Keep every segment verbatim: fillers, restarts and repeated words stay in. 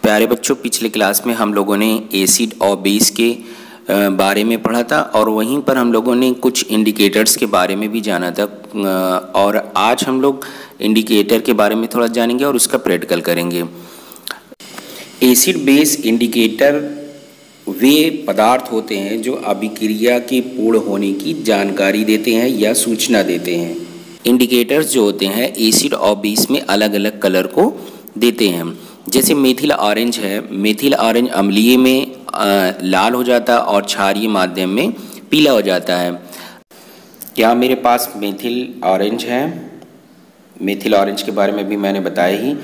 प्यारे बच्चों, पिछले क्लास में हम लोगों ने एसिड और बेस के बारे में पढ़ा था और वहीं पर हम लोगों ने कुछ इंडिकेटर्स के बारे में भी जाना था। और आज हम लोग इंडिकेटर के बारे में थोड़ा जानेंगे और उसका प्रैक्टिकल करेंगे। एसिड बेस इंडिकेटर वे पदार्थ होते हैं जो अभिक्रिया के पूर्ण होने की जानकारी देते हैं या सूचना देते हैं। इंडिकेटर्स जो होते हैं एसिड और बेस में अलग अलग कलर को देते हैं। जैसे मेथिल ऑरेंज है, मेथिल ऑरेंज अम्लीय में आ, लाल हो जाता है और क्षारीय माध्यम में पीला हो जाता है। यहाँ मेरे पास मेथिल ऑरेंज है, मेथिल ऑरेंज के बारे में भी मैंने बताया ही।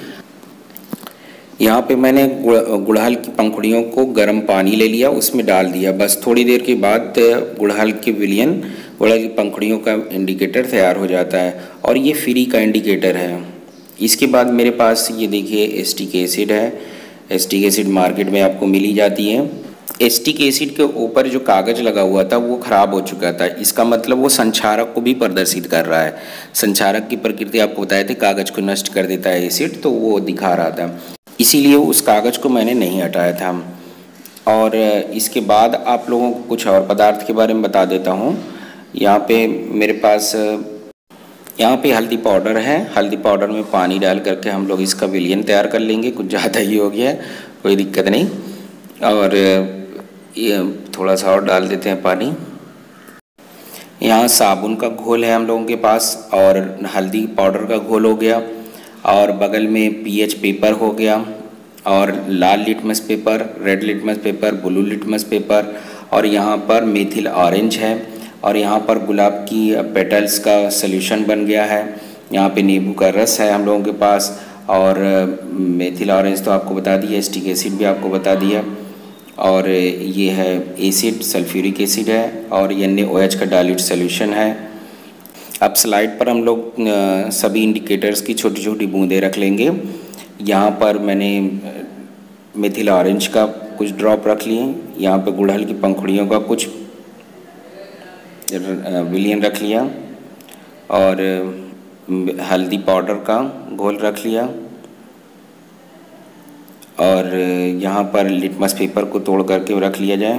यहाँ पे मैंने गुड़हल की पंखुड़ियों को गर्म पानी ले लिया, उसमें डाल दिया। बस थोड़ी देर के बाद गुड़हल के विलयन गुड़हल की पंखुड़ियों का इंडिकेटर तैयार हो जाता है और ये फ्री का इंडिकेटर है। इसके बाद मेरे पास ये देखिए एस्टिक एसिड है। एस्टिक एसिड मार्केट में आपको मिल ही जाती है। एस्टिक एसिड के ऊपर जो कागज़ लगा हुआ था वो ख़राब हो चुका था। इसका मतलब वो संक्षारक को भी प्रदर्शित कर रहा है। संक्षारक की प्रकृति आपको बताए थे, कागज़ को नष्ट कर देता है एसिड, तो वो दिखा रहा था, इसीलिए उस कागज़ को मैंने नहीं हटाया था। और इसके बाद आप लोगों को कुछ और पदार्थ के बारे में बता देता हूँ। यहाँ पे मेरे पास यहाँ पे हल्दी पाउडर है। हल्दी पाउडर में पानी डाल करके हम लोग इसका विलयन तैयार कर लेंगे। कुछ ज़्यादा ही हो गया है, कोई दिक्कत नहीं। और ये थोड़ा सा और डाल देते हैं पानी। यहाँ साबुन का घोल है हम लोगों के पास और हल्दी पाउडर का घोल हो गया और बगल में पीएच पेपर हो गया और लाल litmus paper, red litmus paper, blue litmus paper और यहाँ पर मेथिल ऑरेंज है और यहाँ पर गुलाब की पेटल्स का सॉल्यूशन बन गया है। यहाँ पे नींबू का रस है हम लोगों के पास और मेथिल ऑरेंज तो आपको बता दिया, एस्टिक एसिड भी आपको बता दिया और ये है एसिड, सल्फ्यूरिक एसिड है और एन ए ओ एच का डाइल्यूट सॉल्यूशन है। अब स्लाइड पर हम लोग सभी इंडिकेटर्स की छोटी छोटी बूंदें रख लेंगे। यहाँ पर मैंने मेथिल ऑरेंज का कुछ ड्रॉप रख लिए, यहाँ पे गुड़हल की पंखुड़ियों का कुछ विलयन रख लिया और हल्दी पाउडर का घोल रख लिया और यहाँ पर लिटमस पेपर को तोड़ करके रख लिया जाए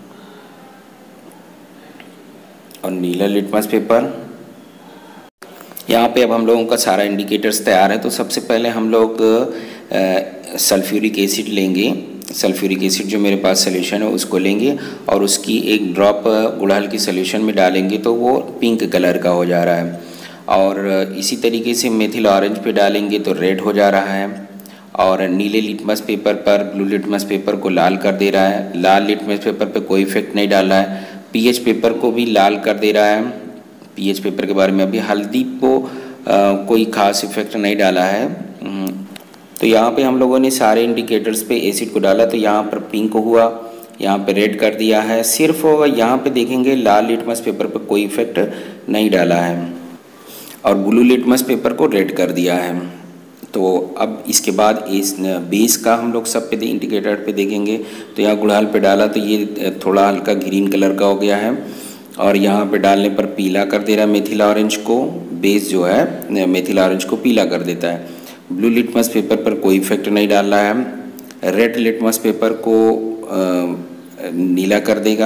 और नीला लिटमस पेपर। यहाँ पे अब हम लोगों का सारा इंडिकेटर्स तैयार है। तो सबसे पहले हम लोग सल्फ्यूरिक एसिड लेंगे। सल्फ्यूरिक एसिड जो मेरे पास सॉल्यूशन है उसको लेंगे और उसकी एक ड्रॉप गुड़हल की सॉल्यूशन में डालेंगे तो वो पिंक कलर का हो जा रहा है। और इसी तरीके से मेथिल ऑरेंज पे डालेंगे तो रेड हो जा रहा है और नीले लिटमस पेपर पर ब्लू लिटमस पेपर को लाल कर दे रहा है। लाल लिटमस पेपर पे कोई इफेक्ट नहीं डाल रहा है। पीएच पेपर को भी लाल कर दे रहा है। पीएच पेपर के बारे में अभी हल्दी को आ, कोई ख़ास इफेक्ट नहीं डाला है। तो यहाँ पे हम लोगों ने सारे इंडिकेटर्स पे एसिड को डाला तो यहाँ पर पिंक हुआ, यहाँ पे रेड कर दिया है। सिर्फ यहाँ पे देखेंगे लाल लिटमस पेपर पे कोई इफेक्ट नहीं डाला है और ब्लू लिटमस पेपर को रेड कर दिया है। तो अब इसके बाद इस बेस का हम लोग सब पे इंडिकेटर पे देखेंगे तो यहाँ गुड़हल पे डाला तो ये थोड़ा हल्का ग्रीन कलर का हो गया है और यहाँ पे डालने पर पीला कर दे रहा है मेथिल ऑरेंज को। बेस जो है मेथिल ऑरेंज को पीला कर देता है। ब्लू लिटमस पेपर पर कोई इफेक्ट नहीं डाल रहा है। रेड लिटमस पेपर को आ, नीला कर देगा,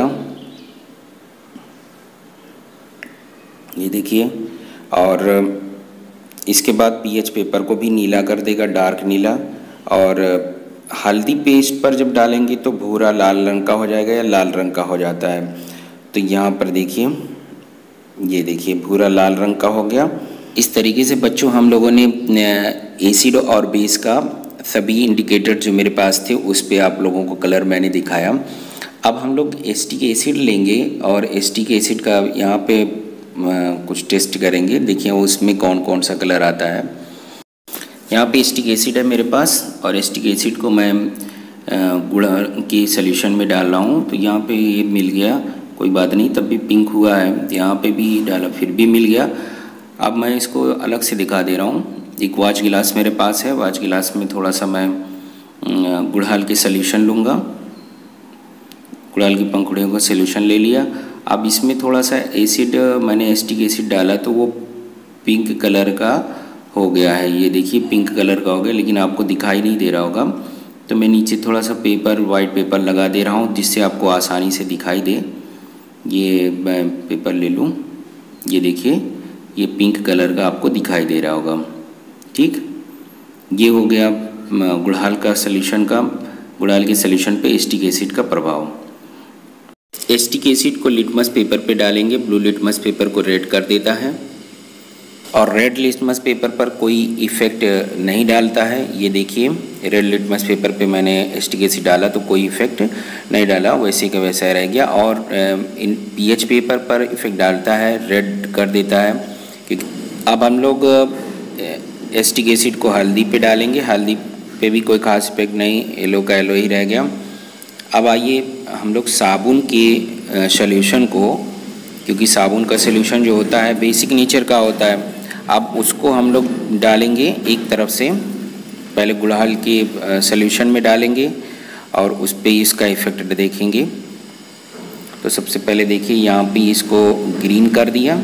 ये देखिए। और इसके बाद पीएच पेपर को भी नीला कर देगा, डार्क नीला। और हल्दी पेस्ट पर जब डालेंगे तो भूरा लाल रंग का हो जाएगा या लाल रंग का हो जाता है। तो यहाँ पर देखिए, ये देखिए भूरा लाल रंग का हो गया। इस तरीके से बच्चों हम लोगों ने एसिड और बेस का सभी इंडिकेटर जो मेरे पास थे उस पे आप लोगों को कलर मैंने दिखाया। अब हम लोग एस्टिक एसिड लेंगे और एस्टिक एसिड का यहाँ पे कुछ टेस्ट करेंगे। देखिए उसमें कौन कौन सा कलर आता है। यहाँ पे एस्टिक एसिड है मेरे पास और एस्टिक एसिड को मैं गुड़हल की सॉल्यूशन में डाल रहा हूँ। तो यहाँ पे ये मिल गया, कोई बात नहीं, तब भी पिंक हुआ है। यहाँ पे भी डाला, फिर भी मिल गया। अब मैं इसको अलग से दिखा दे रहा हूँ। एक वाच गिलास मेरे पास है, वाच गिलास में थोड़ा सा मैं गुड़हल की सॉल्यूशन लूँगा। गुड़हल की पंखुड़ियों का सॉल्यूशन ले लिया। अब इसमें थोड़ा सा एसिड, मैंने एस्टिक एसिड डाला तो वो पिंक कलर का हो गया है। ये देखिए पिंक कलर का हो गया, लेकिन आपको दिखाई नहीं दे रहा होगा। तो मैं नीचे थोड़ा सा पेपर, वाइट पेपर लगा दे रहा हूँ जिससे आपको आसानी से दिखाई दे। ये मैं पेपर ले लूँ, ये देखिए ये पिंक कलर का आपको दिखाई दे रहा होगा। ठीक, ये हो गया गुड़हल का सॉल्यूशन का, गुड़हल के सॉल्यूशन पे एसिटिक एसिड का प्रभाव। एसिटिक एसिड को लिटमस पेपर पे डालेंगे, ब्लू लिटमस पेपर को रेड कर देता है और रेड लिटमस पेपर पर कोई इफ़ेक्ट नहीं डालता है। ये देखिए रेड लिटमस पेपर पे मैंने एसिटिक एसिड डाला तो कोई इफ़ेक्ट नहीं डाला, वैसे का वैसा रह गया। और इन पीएच पेपर पर इफ़ेक्ट डालता है, रेड कर देता है। क्योंकि अब हम लोग एसिटिक एसिड को हल्दी पे डालेंगे, हल्दी पे भी कोई खास इफेक्ट नहीं, येलो का येलो ही रह गया। अब आइए हम लोग साबुन के सॉल्यूशन को, क्योंकि साबुन का सॉल्यूशन जो होता है बेसिक नेचर का होता है, अब उसको हम लोग डालेंगे एक तरफ से, पहले गुड़हल के सॉल्यूशन में डालेंगे और उस पर इसका इफ़ेक्ट देखेंगे। तो सबसे पहले देखिए यहाँ पे इसको ग्रीन कर दिया,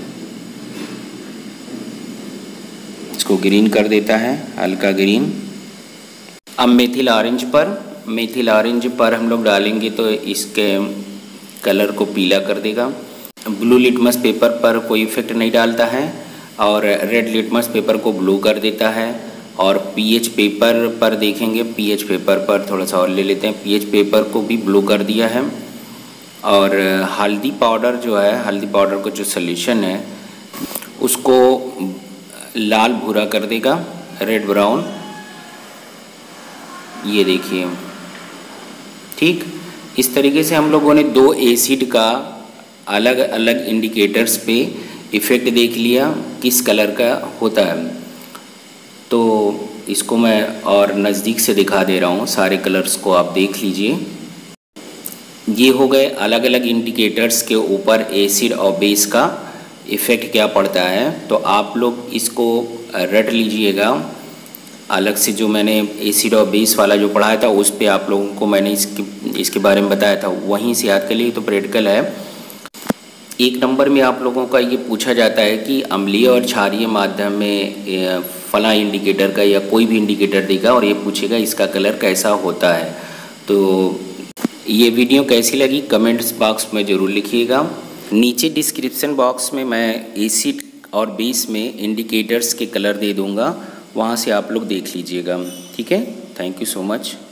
इसको ग्रीन कर देता है, हल्का ग्रीन। अब मेथिल ऑरेंज पर, मेथिल ऑरेंज पर हम लोग डालेंगे तो इसके कलर को पीला कर देगा। ब्लू लिटमस पेपर पर कोई इफ़ेक्ट नहीं डालता है और रेड लिटमस पेपर को ब्लू कर देता है। और पीएच पेपर पर देखेंगे, पीएच पेपर पर थोड़ा सा और ले लेते हैं, पीएच पेपर को भी ब्लू कर दिया है। और हल्दी पाउडर जो है, हल्दी पाउडर का जो सॉल्यूशन है उसको लाल भूरा कर देगा, रेड ब्राउन, ये देखिए। ठीक, इस तरीके से हम लोगों ने दो एसिड का अलग अलग इंडिकेटर्स पे इफ़ेक्ट देख लिया किस कलर का होता है। तो इसको मैं और नज़दीक से दिखा दे रहा हूँ, सारे कलर्स को आप देख लीजिए। ये हो गए अलग अलग इंडिकेटर्स के ऊपर एसिड और बेस का इफ़ेक्ट क्या पड़ता है। तो आप लोग इसको रट लीजिएगा, अलग से जो मैंने एसिड और बेस वाला जो पढ़ाया था उस पे आप लोगों को मैंने इसके इसके बारे में बताया था, वहीं से याद कर लिए। तो प्रैक्टिकल है। एक नंबर में आप लोगों का ये पूछा जाता है कि अम्लीय और क्षारीय माध्यम में फला इंडिकेटर का या कोई भी इंडिकेटर देगा और ये पूछेगा इसका कलर कैसा होता है। तो ये वीडियो कैसी लगी कमेंट्स बॉक्स में ज़रूर लिखिएगा। नीचे डिस्क्रिप्शन बॉक्स में मैं एसिड और बेस में इंडिकेटर्स के कलर दे दूँगा, वहाँ से आप लोग देख लीजिएगा। ठीक है, थैंक यू सो मच।